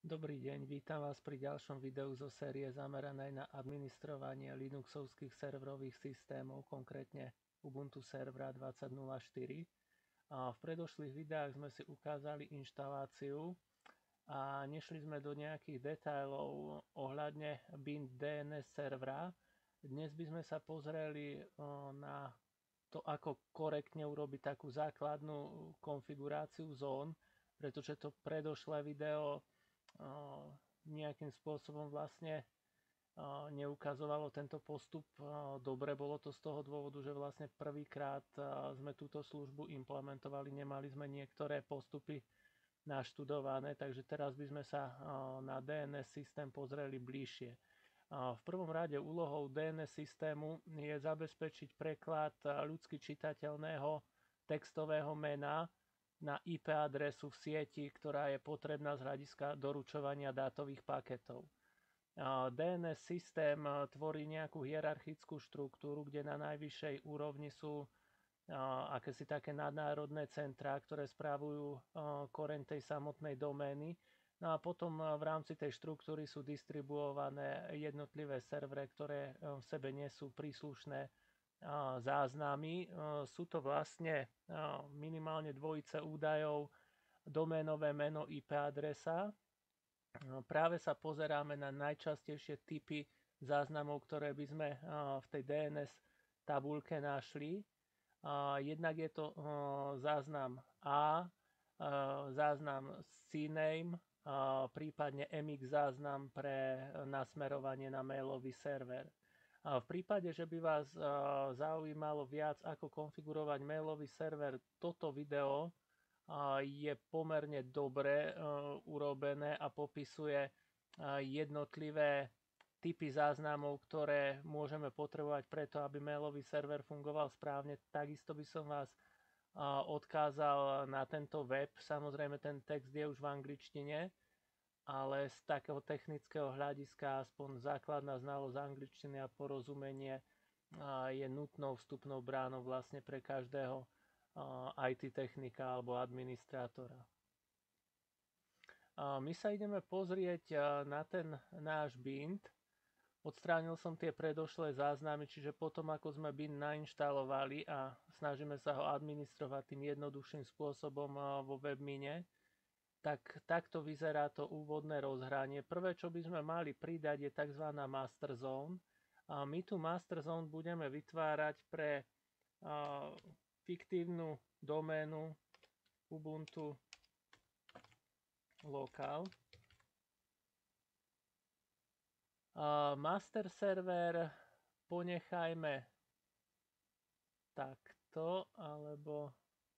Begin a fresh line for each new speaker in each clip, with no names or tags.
Dobrý deň, vítam vás pri ďalšom videu zo série zameranej na administrovanie Linuxovských serverových systémov, konkrétne Ubuntu servera 20.04. V predošlých videách sme si ukázali inštaláciu a nešli sme do nejakých detailov ohľadne bind DNS servera. Dnes by sme sa pozreli na to, ako korektne urobiť takú základnú konfiguráciu zón, pretože to predošlé video nejakým spôsobom vlastne neukazovalo tento postup dobre. Bolo to z toho dôvodu, že vlastne prvýkrát sme túto službu implementovali, nemali sme niektoré postupy naštudované, takže teraz by sme sa na DNS systém pozreli bližšie. V prvom rade úlohou DNS systému je zabezpečiť preklad ľudsky čitateľného textového mena na IP adresu v sieti, ktorá je potrebná z hľadiska doručovania dátových paketov. DNS systém tvorí nejakú hierarchickú štruktúru, kde na najvyššej úrovni sú akési také nadnárodné centrá, ktoré správujú koreň tej samotnej domény. No a potom v rámci tej štruktúry sú distribuované jednotlivé servery, ktoré v sebe nesú príslušné záznamy. Sú to vlastne minimálne dvojice údajov, doménové meno, IP adresa. Práve sa pozeráme na najčastejšie typy záznamov, ktoré by sme v tej DNS tabuľke našli. Jednak je to záznam A, záznam CNAME, prípadne MX záznam pre nasmerovanie na mailový server. V prípade, že by vás zaujímalo viac, ako konfigurovať mailový server, toto video je pomerne dobre urobené a popisuje jednotlivé typy záznamov, ktoré môžeme potrebovať preto, aby mailový server fungoval správne. Takisto by som vás odkázal na tento web. Samozrejme, ten text je už v angličtine, ale z takého technického hľadiska aspoň základná znalosť angličtiny a porozumenie je nutnou vstupnou bránou vlastne pre každého IT technika alebo administrátora. My sa ideme pozrieť na ten náš bind. Odstránil som tie predošlé záznamy, čiže potom ako sme bind nainštalovali a snažíme sa ho administrovať tým jednoduchším spôsobom vo webmine, tak takto vyzerá to úvodné rozhranie. Prvé, čo by sme mali pridať, je tzv. Master Zone. A my tu Master Zone budeme vytvárať pre fiktívnu doménu Ubuntu Local. Master server ponechajme takto, alebo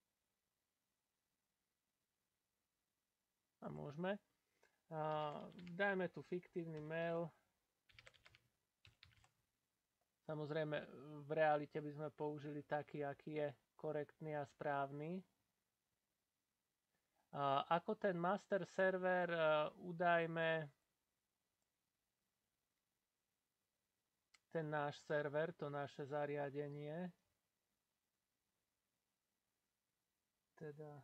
a môžeme. Dajme tu fiktívny mail. Samozrejme, v realite by sme použili taký, aký je korektný a správny. Ako ten master server udajme ten náš server, to naše zariadenie. Teda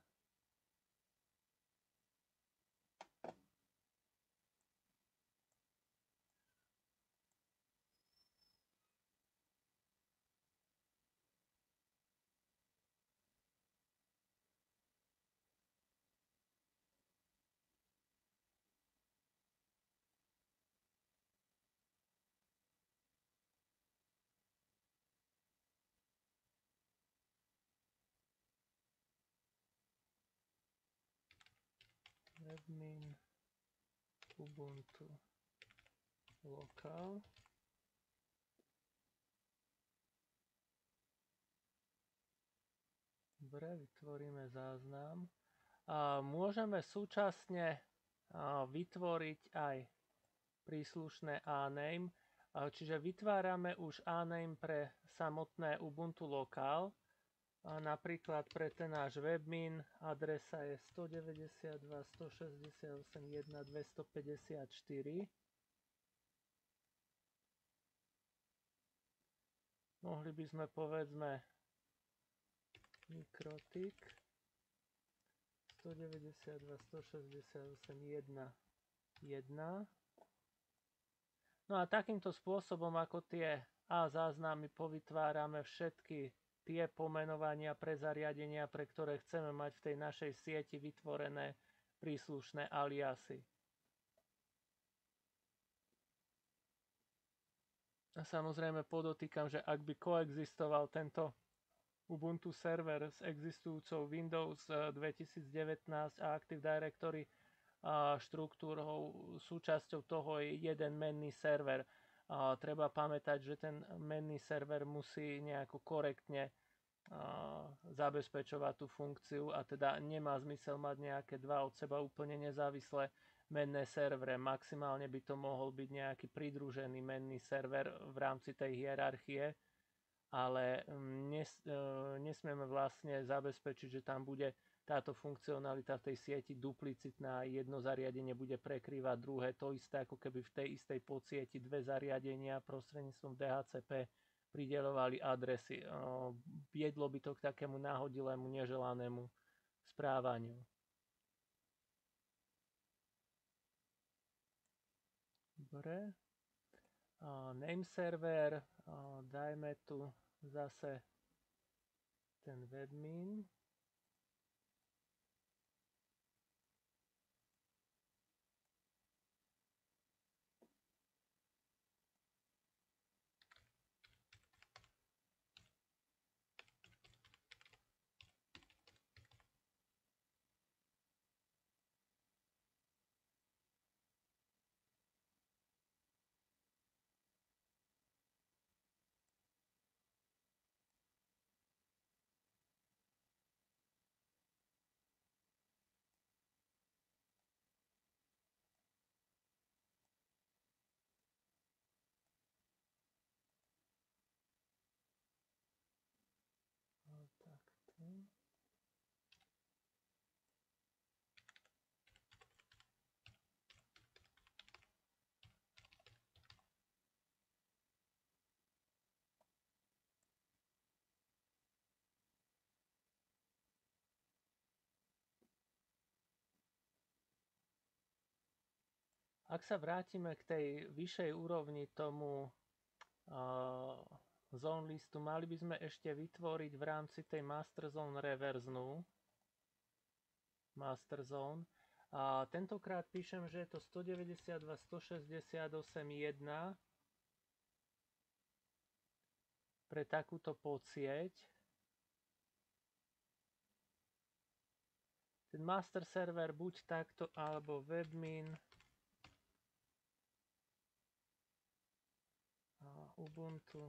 webmin Ubuntu Local. Dobre, vytvoríme záznam. Môžeme súčasne vytvoriť aj príslušné aname, čiže vytvárame už aname pre samotné Ubuntu Local. Napríklad pre ten náš webmin adresa je 192.168.1.254. Mohli by sme povedzme mikrotik 192.168.1 1. No a takýmto spôsobom, ako tie A záznamy povytvárame všetky tie pomenovania pre zariadenia, pre ktoré chceme mať v tej našej sieti vytvorené príslušné aliasy. A samozrejme podotýkam, že ak by koexistoval tento Ubuntu server s existujúcou Windows 2019 a Active Directory štruktúrou, súčasťou toho je jeden menný server. Treba pamätať, že ten menný server musí nejako korektne zabezpečovať tú funkciu a teda nemá zmysel mať nejaké dva od seba úplne nezávislé menné servere. Maximálne by to mohol byť nejaký pridružený menný server v rámci tej hierarchie, ale nesmieme vlastne zabezpečiť, že tam bude táto funkcionalita v tej sieti duplicitná, jedno zariadenie bude prekrývať druhé, to isté ako keby v tej istej podsieti dve zariadenia prostredníctvom DHCP prideľovali adresy. Viedlo by to k takému náhodilému, neželanému správaniu. Dobre. Name server, dajme tu zase ten webmin. Ak sa vrátime k tej vyššej úrovni tomu zone listu, mali by sme ešte vytvoriť v rámci tej master zone reverznú master zone. A tentokrát píšem, že je to 192.168.1 pre takúto podsieť. Ten master server buď takto, alebo webmin Ubuntu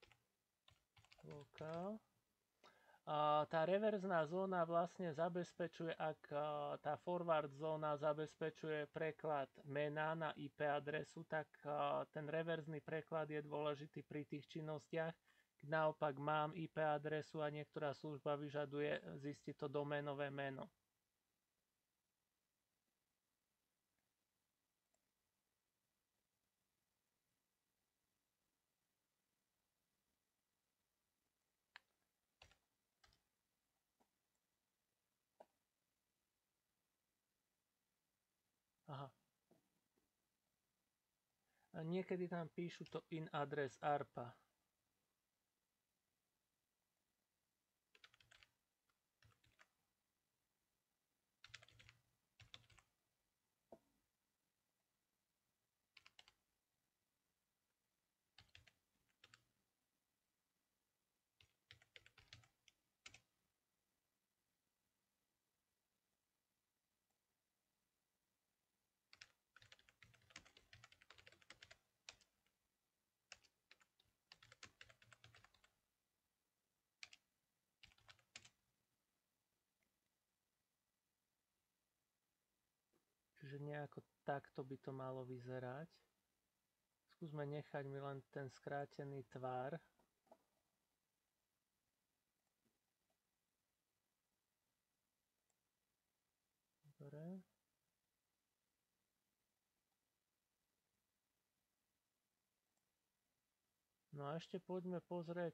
lokál. Tá reverzná zóna vlastne zabezpečuje, ak tá forward zóna zabezpečuje preklad mena na IP adresu, tak ten reverzný preklad je dôležitý pri tých činnostiach. Naopak mám IP adresu a niektorá služba vyžaduje zistiť to doménové meno. Aha. A niekedy tam píšu to in address ARPA. Čiže nejako takto by to malo vyzerať. Skúsme nechať mi len ten skrátený tvar. Dobre. No a ešte poďme pozrieť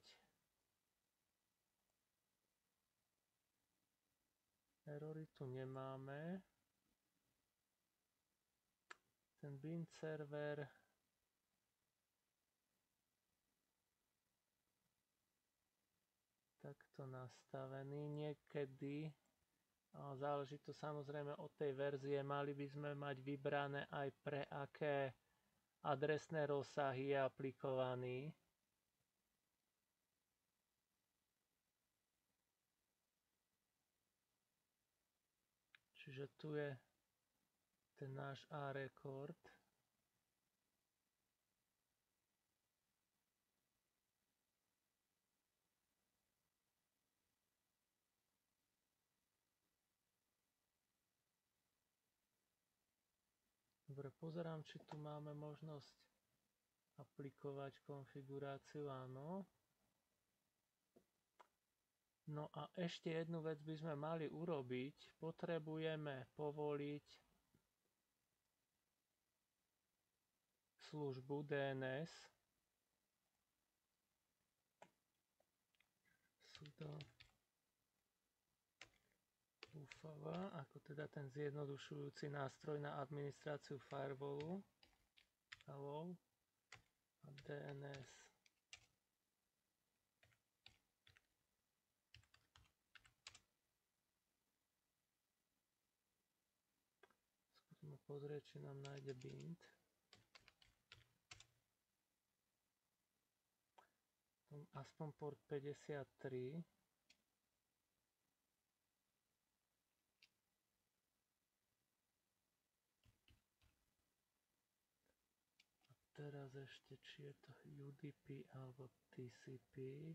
erory tu nemáme. ten bind server takto nastavený. Niekedy záleží to samozrejme od tej verzie, mali by sme mať vybrané aj pre aké adresné rozsahy je aplikovaný. Čiže tu je ten náš A-record. Dobre, pozerám, či tu máme možnosť aplikovať konfiguráciu, áno. No a ešte jednu vec by sme mali urobiť. Potrebujeme povoliť službu DNS. Sudo UFV, ako teda ten zjednodušujúci nástroj na administráciu firewallu. Hello. A DNS. Skúsme pozrieť, či nám nájde bind. Aspoň port 53. Teraz ešte, či je to UDP alebo TCP.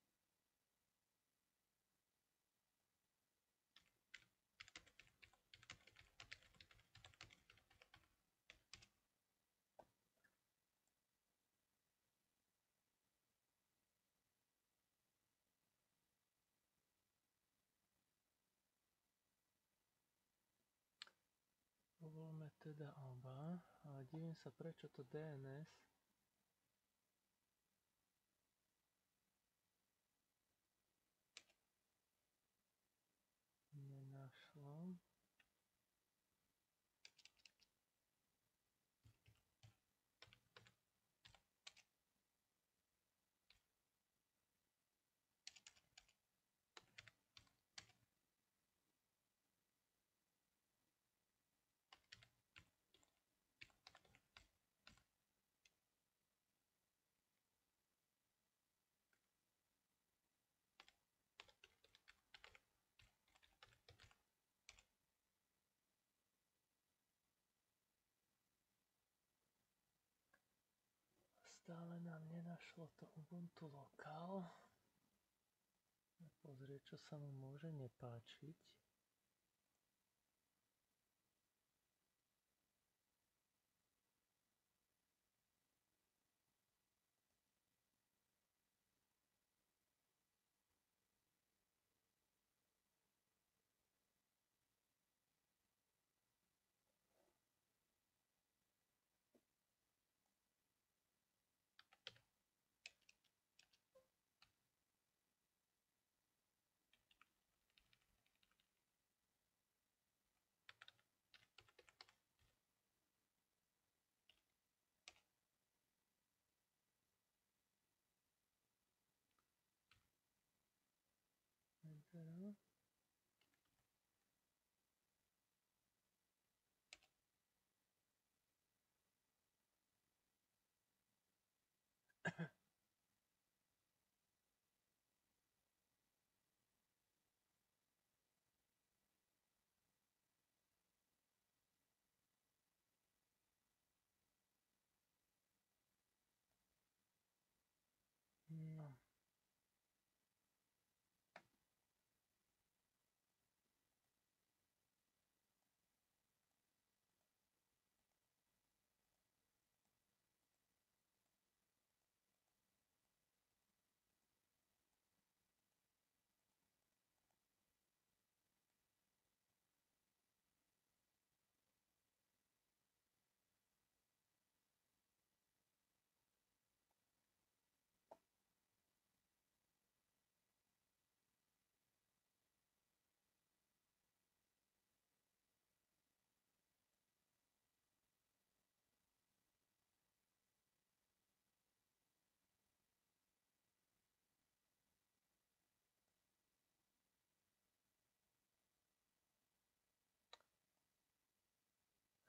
Povolme teda oba, ale divím sa, prečo to DNS nenašlo. Stále nám nenašlo to Ubuntu Local. Pozrieť, čo sa mu môže nepáčiť. Enter. No.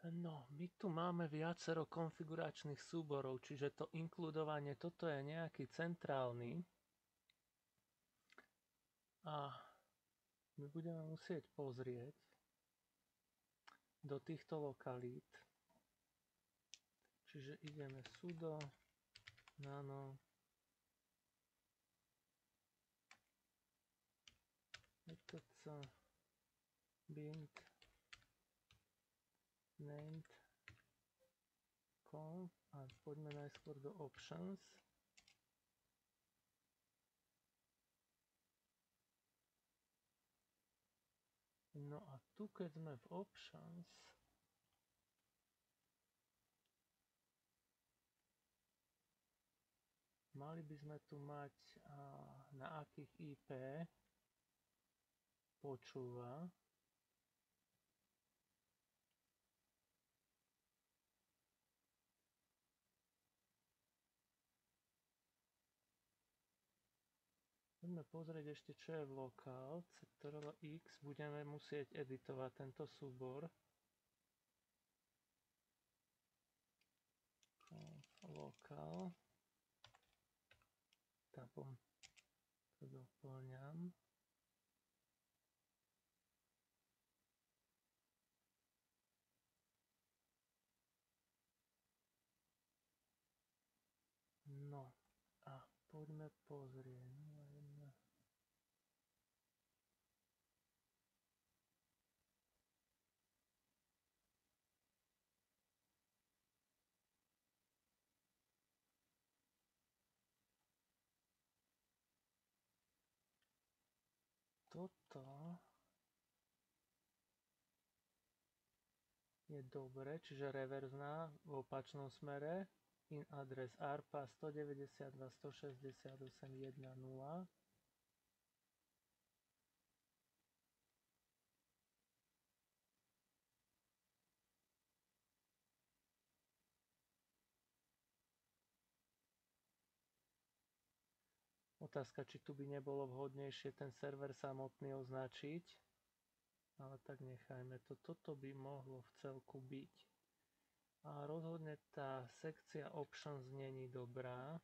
No, my tu máme viacero konfiguračných súborov, čiže to inkludovanie, toto je nejaký centrálny a my budeme musieť pozrieť do týchto lokalít. Čiže ideme sudo nano etc bind named conf a poďme najskôr do options. No a tu keď sme v options, mali by sme tu mať na akých IP počúva. Poďme pozrieť ešte, čo je v lokál. Ctrl+X, budeme musieť editovať tento súbor. Lokál. Tabom to doplňam. No a poďme pozrieť. Toto je dobre, čiže reverzná v opačnom smere. In adres ARPA 192.168.1.0. Otázka, či tu by nebolo vhodnejšie ten server samotný označiť, ale tak nechajme to. Toto by mohlo v celku byť. A rozhodne tá sekcia options není dobrá.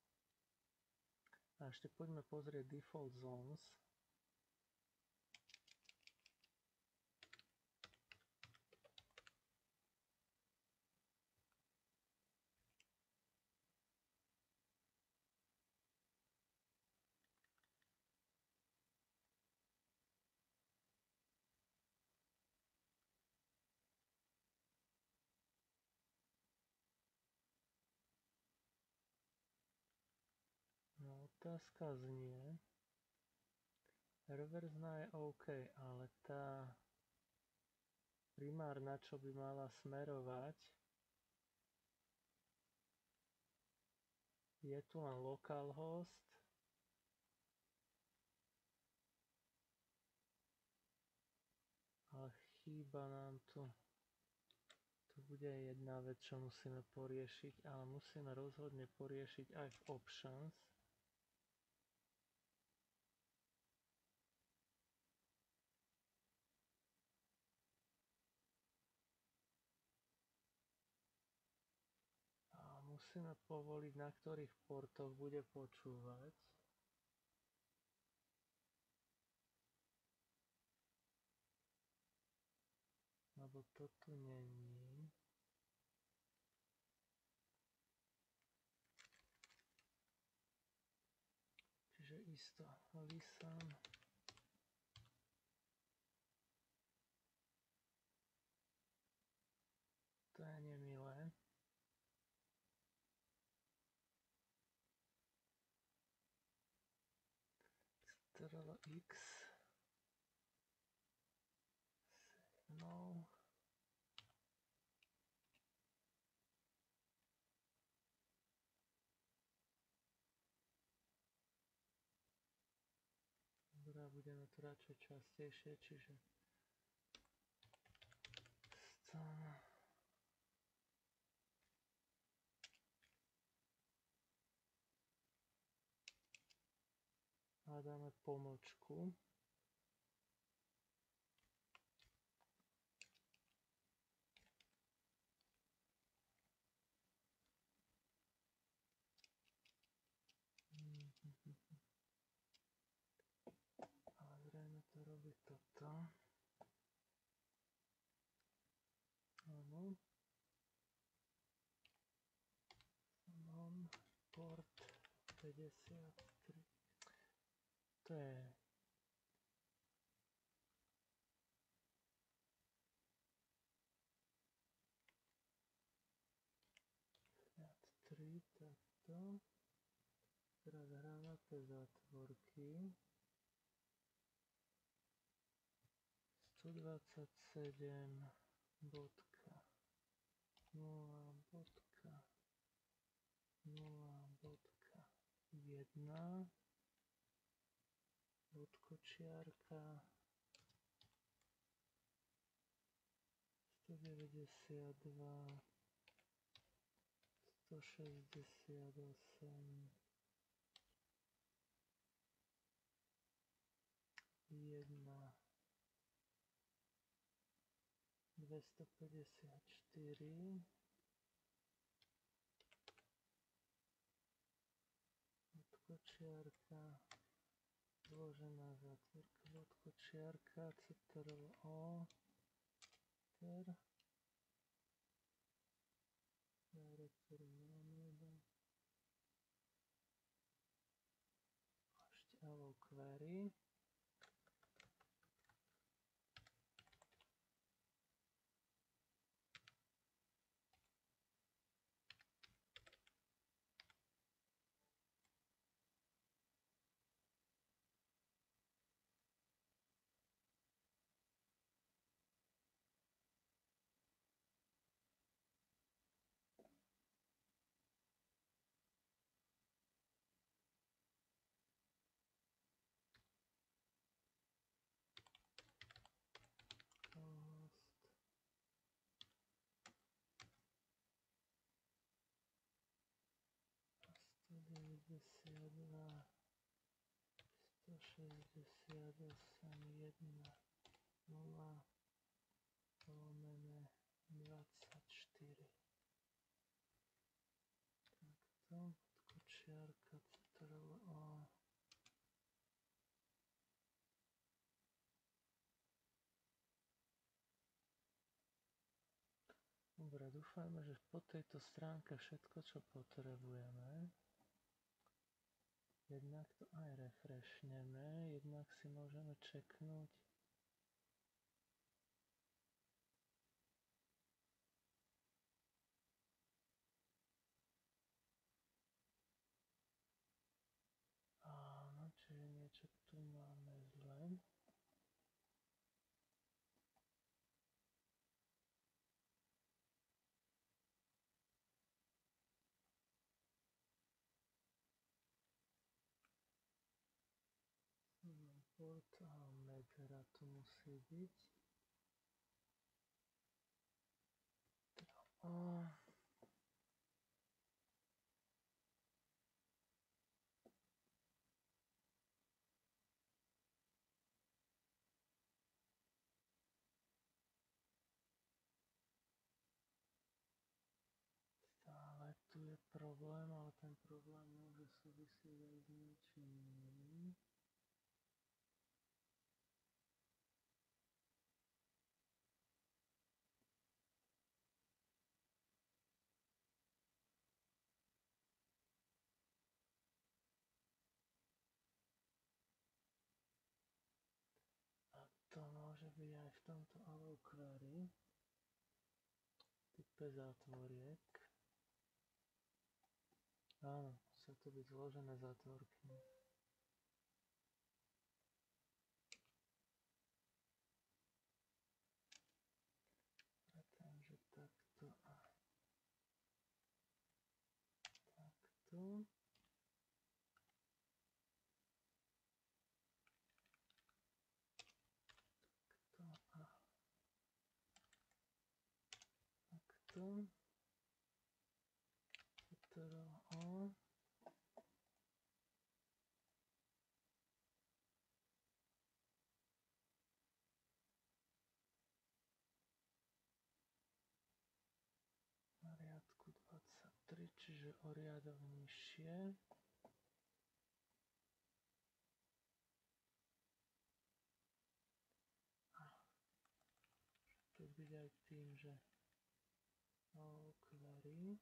A ešte poďme pozrieť default zones. No, otázka znie, reverzná je OK, ale tá primárna, čo by mala smerovať, je tu len localhost ale chýba nám tu. To bude jedna vec, čo musíme poriešiť, ale musíme rozhodne poriešiť aj v options. A musíme povoliť, na ktorých portoch bude počúvať. Lebo to tu není. Čiže isto listen. To je nemilé. Ctrl+X. No. Dobre, budeme to radšej častejšie, čiže a dáme pomlčku. Ale zrejme to robí toto. Áno. Mám port 53. To je 3, takto. Teraz hranate zátvorky. 127 bodka 0 bodka 0 bodka 1 bodkočiarka 192 168 1 254 bodkočiarka zložená zátvorka bodkočiarka Ctrl-O ter directory máme a ešte allow query. Deväťdesiatdva 168 1 0 lomené 24. Takto, podkočiarka, Ctrl-O. Dobre, dúfajme, že po tejto stránke všetko, čo potrebujeme. Jednak to aj refreshneme, jednak si môžeme čeknúť áno, čiže niečo tu máme zle. Port a megera tu musí byť. Stále tu je problém, ale ten problém môže súvisieť aj s niečím iným. A to môže byť aj v tomto allow query, type zátvoriek. Áno, musia to byť zložené zátvorky. Takže takto a takto. Takto. Ctrl-O. Na riadku 23, čiže o riadok nižšie. byť aj tým, že query.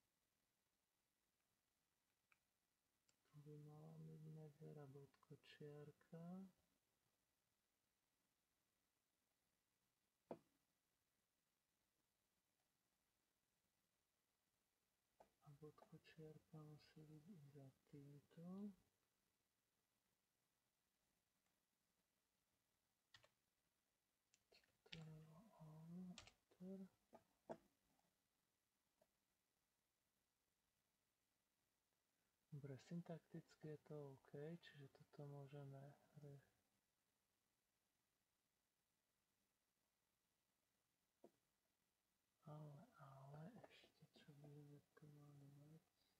Tu by mala byť medzera bodkočiarka. A bodkočiarka musí byť i za týmto. Dobre, syntakticky je to OK, čiže toto môžeme ale ešte čo budeme tu mať.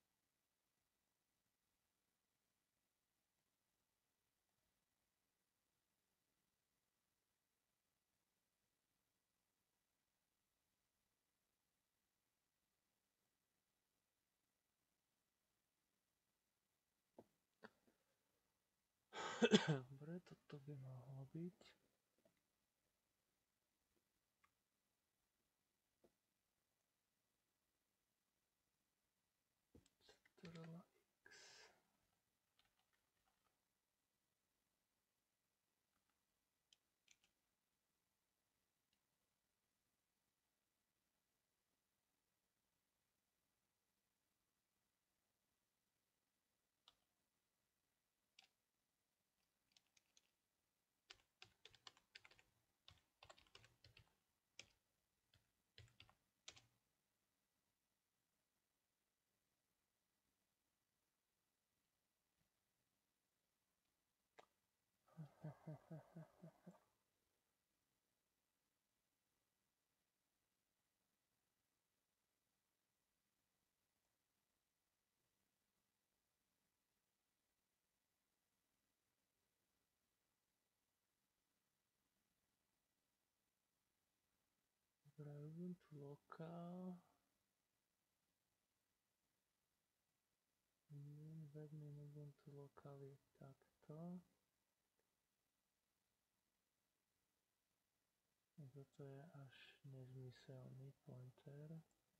Dobre, toto by mohlo byť. Ctrl X. Dobre, Ubuntu lokál. Webmin Ubuntu lokál je takto. Toto je až nezmyselný pointer.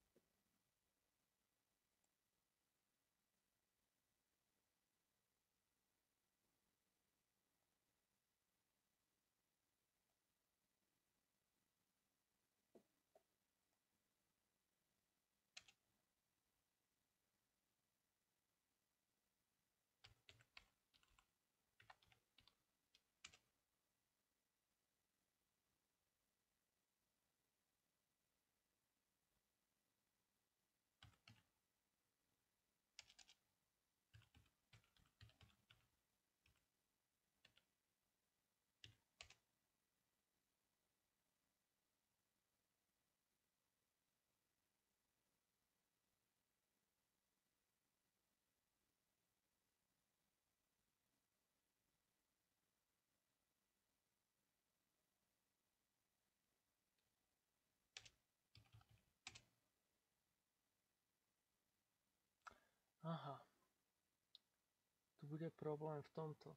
Aha. Tu bude problém v tomto.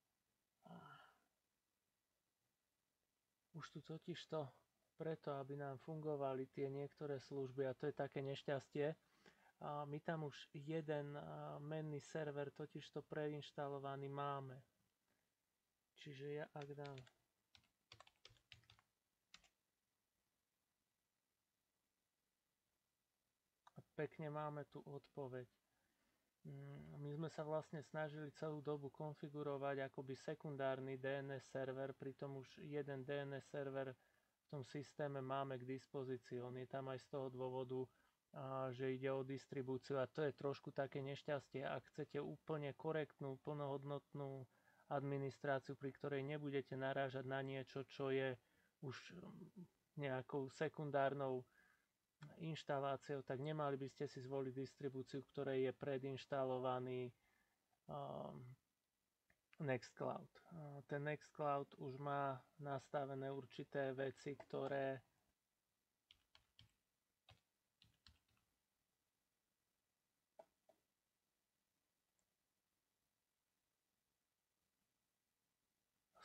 Už tu totižto preto, aby nám fungovali tie niektoré služby, a to je také nešťastie, my tam už jeden menný server totižto preinštalovaný máme. Čiže ja ak dám a pekne máme tu odpoveď. My sme sa vlastne snažili celú dobu konfigurovať akoby sekundárny DNS server, pritom už jeden DNS server v tom systéme máme k dispozícii. On je tam aj z toho dôvodu, že ide o distribúciu a to je trošku také nešťastie. Ak chcete úplne korektnú, plnohodnotnú administráciu, pri ktorej nebudete narážať na niečo, čo je už nejakou sekundárnou inštaláciou, tak nemali by ste si zvoliť distribúciu, ktorej je predinštalovaný Nextcloud. Ten Nextcloud už má nastavené určité veci, ktoré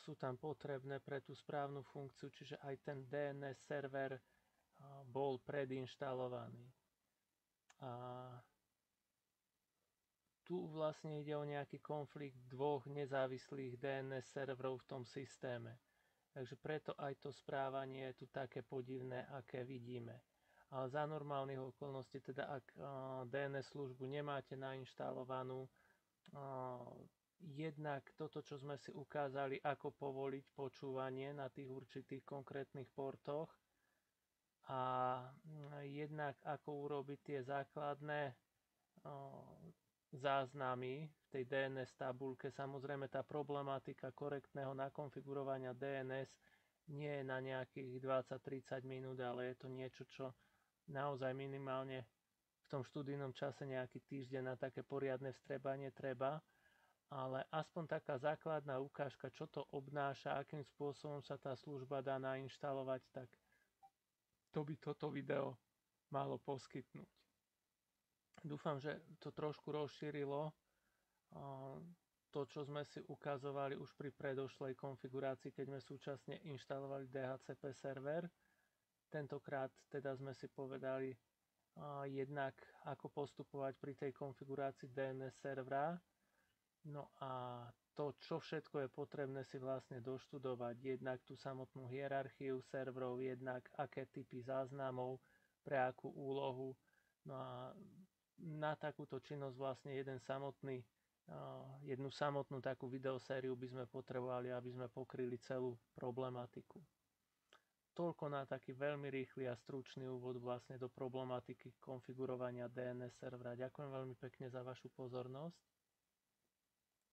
sú tam potrebné pre tú správnu funkciu, čiže aj ten DNS server bol predinštalovaný. A tu vlastne ide o nejaký konflikt dvoch nezávislých DNS serverov v tom systéme. Takže preto aj to správanie je tu také podivné, aké vidíme. Ale za normálnych okolností, teda ak DNS službu nemáte nainštalovanú, jednak toto, čo sme si ukázali, ako povoliť počúvanie na tých určitých konkrétnych portoch a jednak ako urobiť tie základné záznamy v tej DNS tabulke. Samozrejme tá problematika korektného nakonfigurovania DNS nie je na nejakých 20-30 minút, ale je to niečo, čo naozaj minimálne v tom študijnom čase nejaký týždeň na také poriadne vstrebanie treba. Ale aspoň taká základná ukážka, čo to obnáša, akým spôsobom sa tá služba dá nainštalovať, tak to by toto video malo poskytnúť. Dúfam, že to trošku rozšírilo to, čo sme si ukazovali už pri predošlej konfigurácii, keď sme súčasne inštalovali DHCP server. Tentokrát teda sme si povedali jednak, ako postupovať pri tej konfigurácii DNS servera. No a to, čo všetko je potrebné si vlastne doštudovať, jednak tú samotnú hierarchiu serverov, jednak aké typy záznamov, pre akú úlohu. No a na takúto činnosť vlastne jednu samotnú takú videosériu by sme potrebovali, aby sme pokryli celú problematiku. Toľko na taký veľmi rýchly a stručný úvod vlastne do problematiky konfigurovania DNS servera. Ďakujem veľmi pekne za vašu pozornosť.